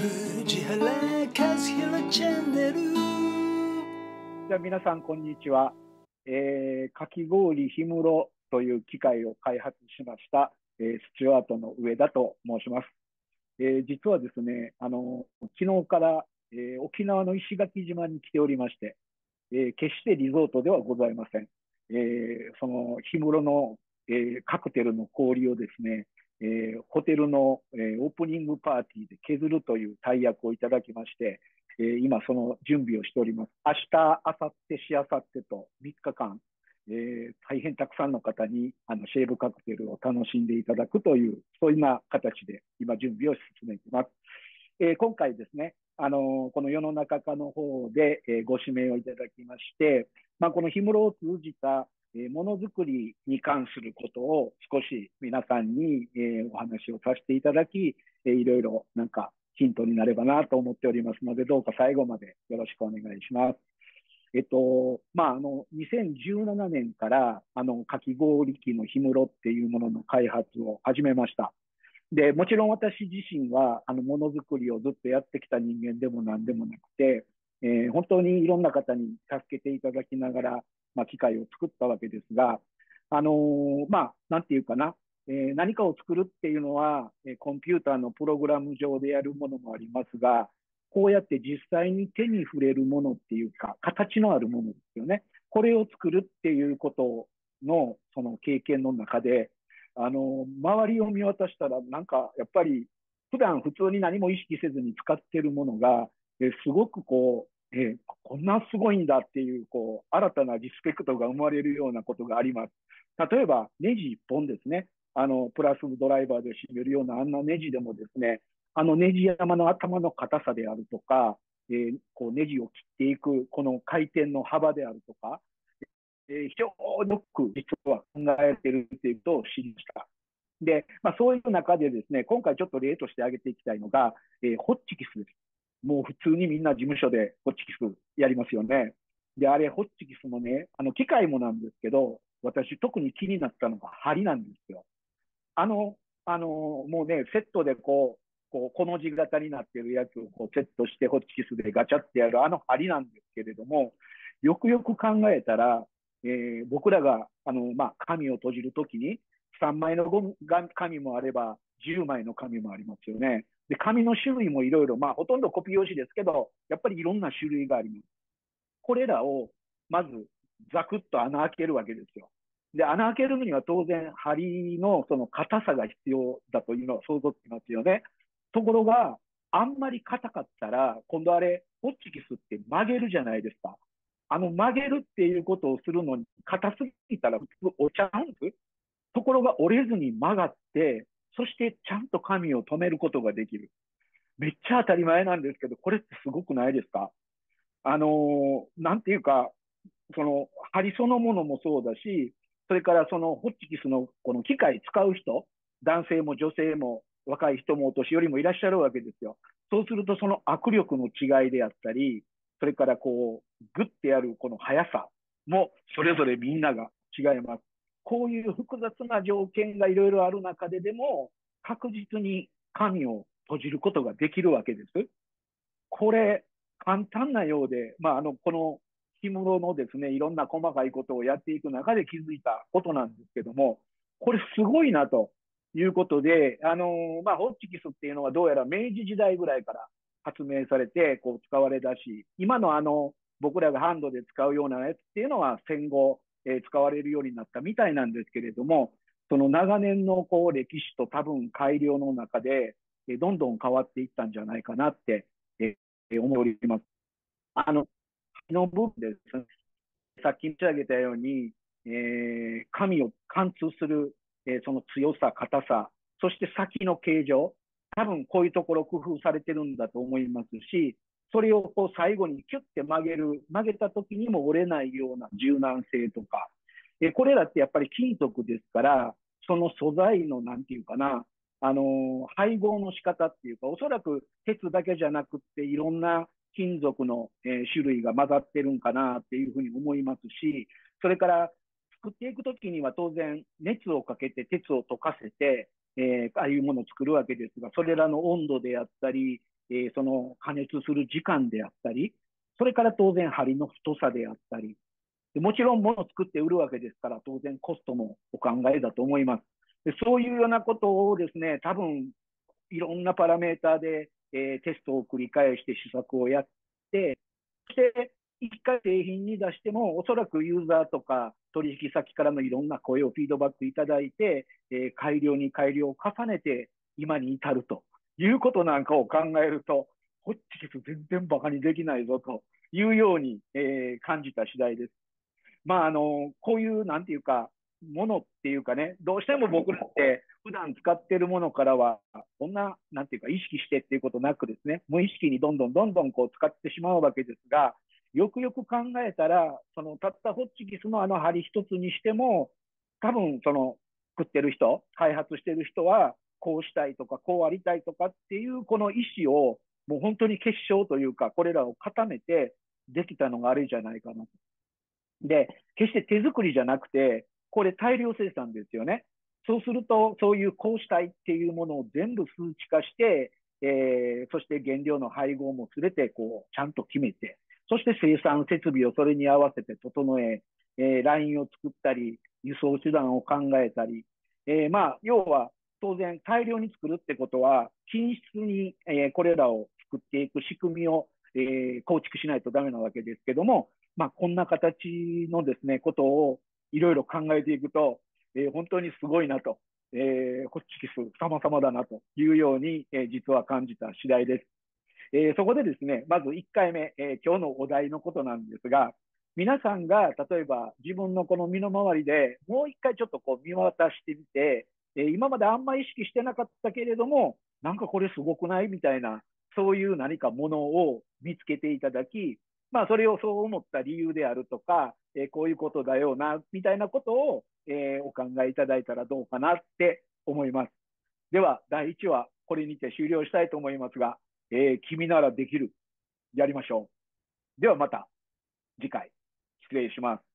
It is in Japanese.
藤原和弘チャンネル。 じゃあ皆さん、こんにちは。かき氷氷室という機械を開発しました、スチュワートの上田と申します。実はですね、昨日から、沖縄の石垣島に来ておりまして、決してリゾートではございません。その氷室の、カクテルの氷をですね、ホテルの、オープニングパーティーで削るという大役をいただきまして、今その準備をしております。明日、明後日、しあさってと3日間、大変たくさんの方にシェーブカクテルを楽しんでいただくという、そういうような形で今準備を進めています。今回ですね、この世の中課の方で、ご指名をいただきまして、この氷室を通じた、ものづくりに関することを少し皆さんに、お話をさせていただき、いろいろなんかヒントになればなと思っておりますので、どうか最後までよろしくお願いします。2017年から、かき氷機の氷室っていうものの開発を始めました。で、もちろん私自身は、ものづくりをずっとやってきた人間でも何でもなくて、本当にいろんな方に助けていただきながら、機械を作ったわけですが、なんていうかな、何かを作るっていうのは、コンピューターのプログラム上でやるものもありますが、こうやって実際に手に触れるものっていうか、形のあるものですよね。これを作るっていうことの、その経験の中で、周りを見渡したら、なんか、やっぱり、普段普通に何も意識せずに使っているものが、すごくこう、こんなすごいんだっていう、こう、新たなリスペクトが生まれるようなことがあります。例えば、ネジ一本ですね。プラスドライバーで締めるようなあんなネジでもですね、ネジ山の頭の硬さであるとか、こうネジを切っていく、この回転の幅であるとか、非常によく実は考えているということを知りました。で、そういう中でですね、今回ちょっと例として挙げていきたいのが、ホッチキスです。もう普通にみんな事務所でホッチキスやりますよね。で、あれ、ホッチキスもね、機械もなんですけど、私特に気になったのが針なんですよ。あの、もうね、セットでこの字型になっているやつをこうセットしてホッチキスでガチャってやるあの針なんですけれども、よくよく考えたら、僕らが、紙を閉じるときに、3枚の紙もあれば、10枚の紙もありますよね。で、紙の種類もいろいろ、ほとんどコピー用紙ですけど、やっぱりいろんな種類があります。これらを、まず、ザクッと穴開けるわけですよ。で、穴開けるには当然、針のその硬さが必要だというのは想像つきますよね。ところが、あんまり硬かったら、今度あれ、ホッチキスって曲げるじゃないですか。曲げるっていうことをするのに、硬すぎたら普通折っちゃうんです。ところが折れずに曲がって、そしてちゃんと紙を止めることができる。めっちゃ当たり前なんですけど、これってすごくないですか？なんていうか、その針そのものもそうだし、それからそのホッチキスのこの機械使う人、男性も女性も若い人もお年寄りもいらっしゃるわけですよ。そうするとその握力の違いであったり、それからこう、グッてやるこの速さもそれぞれみんなが違います。こういう複雑な条件がいろいろある中ででも、確実に紙を閉じることができるわけです。これ、簡単なようで、この氷室のですね、いろんな細かいことをやっていく中で気づいたことなんですけども、これすごいなということで、ホッチキスっていうのはどうやら明治時代ぐらいから発明されて、こう使われだし、今の僕らがハンドで使うようなやつっていうのは戦後、使われるようになったみたいなんですけれども、その長年のこう歴史と多分改良の中で、どんどん変わっていったんじゃないかなって、思っております。あの、の部分ですね、さっき申し上げたように、紙を貫通する、その強さ、硬さ、そして先の形状、多分こういうところ工夫されてるんだと思いますし、それをこう最後にキュッて曲げた時にも折れないような柔軟性とか、これらってやっぱり金属ですから、その素材のなんていうかな、配合の仕方っていうか、おそらく鉄だけじゃなくて、いろんな金属の、種類が混ざってるんかなっていうふうに思いますし、それから作っていくときには当然熱をかけて鉄を溶かせて、 ああいうものを作るわけですが、それらの温度であったり、その加熱する時間であったり、それから当然針の太さであったり、でもちろん物を作って売るわけですから、当然コストもお考えだと思います。でそういうようなことをですね、多分いろんなパラメーターで、テストを繰り返して試作をやって、そして一回製品に出しても、おそらくユーザーとか取引先からのいろんな声をフィードバックいただいて、改良に改良を重ねて今に至るということなんかを考えると、ホッチキス全然バカにできないぞというように、感じた次第です。まあ、こういう、なんていうか、ものっていうかね、どうしても僕らって普段使ってるものからは、そんな、なんていうか、意識してっていうことなくですね、無意識にどんどんどんどんこう使ってしまうわけですが、よくよく考えたら、そのたったホッチキスのあの針一つにしても、多分その作ってる人、開発してる人は、こうしたいとか、こうありたいとかっていう、この意思を、もう本当に結晶というか、これらを固めてできたのがあれじゃないかなと。で、決して手作りじゃなくて、これ大量生産ですよね。そうすると、そういうこうしたいっていうものを全部数値化して、そして原料の配合もすべてこうちゃんと決めて、そして生産設備をそれに合わせて整え、ラインを作ったり、輸送手段を考えたり、まあ、要は当然大量に作るってことは、品質に、これらを作っていく仕組みを、構築しないとダメなわけですけども、まあ、こんな形のですね、ことをいろいろ考えていくと、本当にすごいなと、ホッチキス様々だなというように、実は感じた次第です。そこでですね、まず1回目、今日のお題のことなんですが、皆さんが例えば自分のこの身の回りでもう1回ちょっとこう見渡してみて、今まであんまり意識してなかったけれども、なんかこれすごくないみたいな、そういう何かものを見つけていただき、まあ、それをそう思った理由であるとか、こういうことだよな、みたいなことを、お考えいただいたらどうかなって思います。では、第1話、これにて終了したいと思いますが、君ならできる。やりましょう。ではまた次回、失礼します。